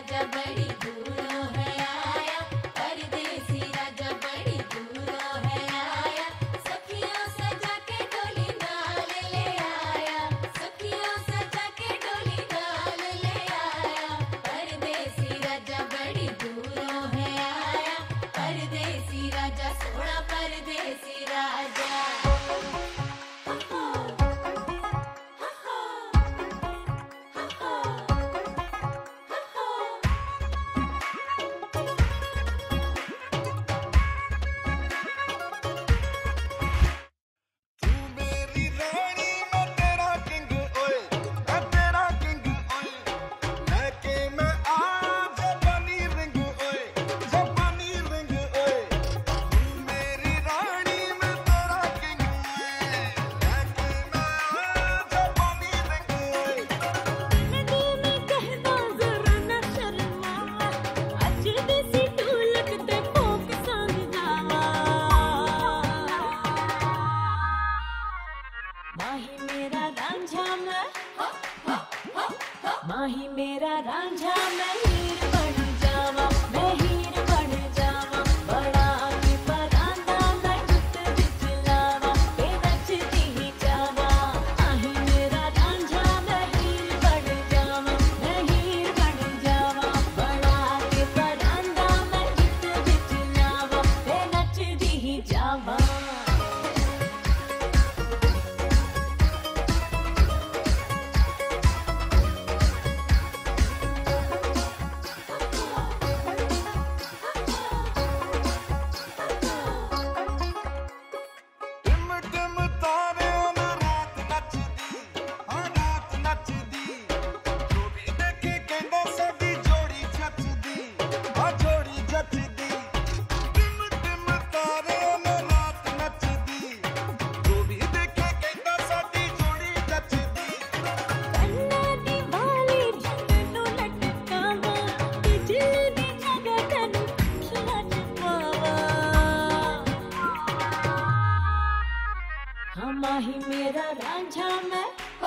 राजा बड़ी दूरों है आया, परदेसी राजा बड़ी दूरों है आया। सखियों सजा के डोली नाल ले आया, सखियों सजा के डोली नाल ले आया। परदेसी राजा बड़ी दूरों है आया, परदेसी राजा सोना परदेसी राजा। माही मेरा रांझा मैं हीर बन जावा, मैं हीर बन जावा। बड़ा की परांदा मैं गुत विच लावा, ते नचदी ही जावा। माही मेरा रांझा मैं हीर बन जावा, मैं हीर बन जावा। बड़ा की परांदा मैं गुत विच लावा, ते नचदी ही जावा। माही मेरा रांझा मैं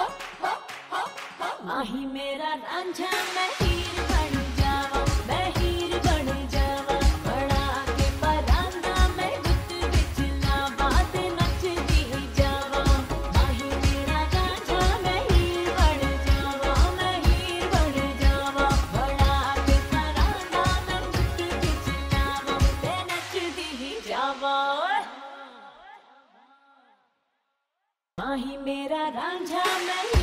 माही मेरा रांझा मैं हीर बन जावा, मैं हीर बन जावा। बड़ा के परांदा मैं गुत विच लावा, ते नचदी ही जावा। माही मेरा रांझा मैं हीर बन जावा, मैं हीर बन जावा। बड़ा के परांदा मैं गुत विच लावा, ते नचदी ही जावा। माही मेरा रांझा मैं